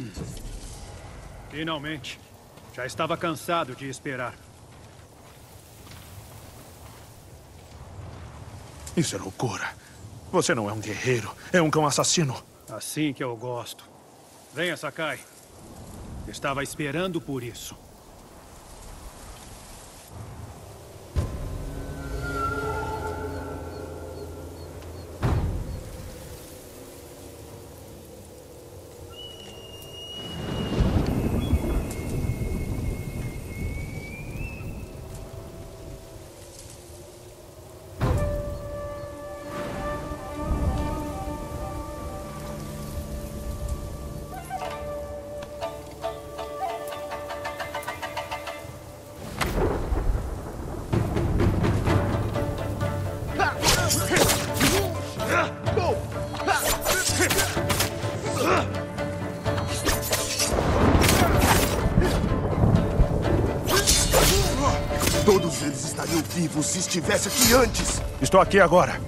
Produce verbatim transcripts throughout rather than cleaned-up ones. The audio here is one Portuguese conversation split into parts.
Finalmente. Já estava cansado de esperar. Isso é loucura. Você não é um guerreiro, é um cão assassino. Assim que eu gosto. Venha, Sakai. Estava esperando por isso. Todos eles estariam vivos se estivesse aqui antes. Estou aqui agora.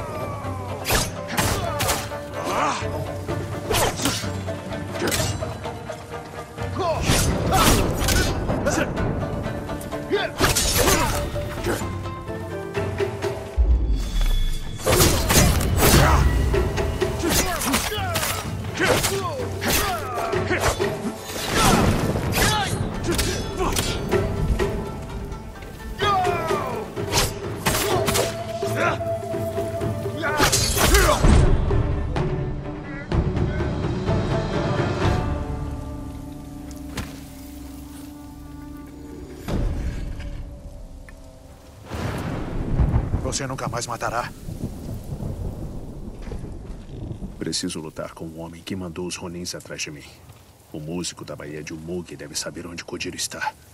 Você nunca mais matará. Preciso lutar com o homem que mandou os Ronins atrás de mim. O músico da Baía de Umug deve saber onde Kojiro está.